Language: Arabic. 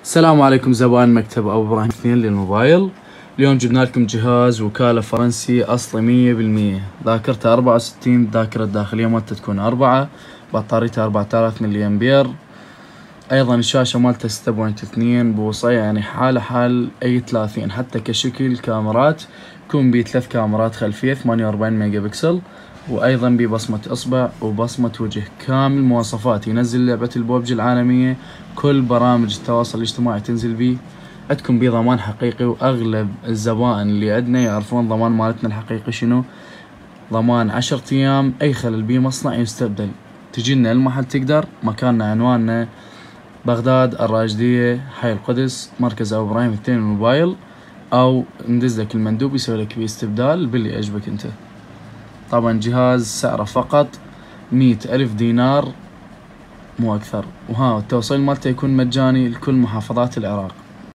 السلام عليكم زبائن مكتب أبو إبراهيم 2 للموبايل. اليوم جبنا لكم جهاز وكالة فرنسي أصلي 100%. ذاكرته 64، الذاكرة الداخلية مالته تكون 4، بطاريته 4000 ملي أمبير. أيضا الشاشة مالته 6.2 بوصة، يعني حال أي 30. حتى كشكل كاميرات يكون بيه 3 كاميرات خلفية 48 ميجا بكسل، وأيضا ببصمة إصبع وبصمة وجه. كامل مواصفات، ينزل لعبة البوبجي العالمية، كل برامج التواصل الاجتماعي تنزل بيه. عندكم بيه ضمان حقيقي، وأغلب الزبائن اللي عندنا يعرفون ضمان مالتنا الحقيقي شنو. ضمان 10 أيام، أي خلل بيه مصنع يستبدل. تجينا المحل تقدر. مكاننا عنواننا بغداد الراشدية، حي القدس، مركز أبو إبراهيم 2 الموبايل، أو ندز لك المندوب يسوي لك بيه استبدال باللي يعجبك أنت. طبعا جهاز سعره فقط 100,000 دينار مو أكثر، والتوصيل مالته يكون مجاني لكل محافظات العراق.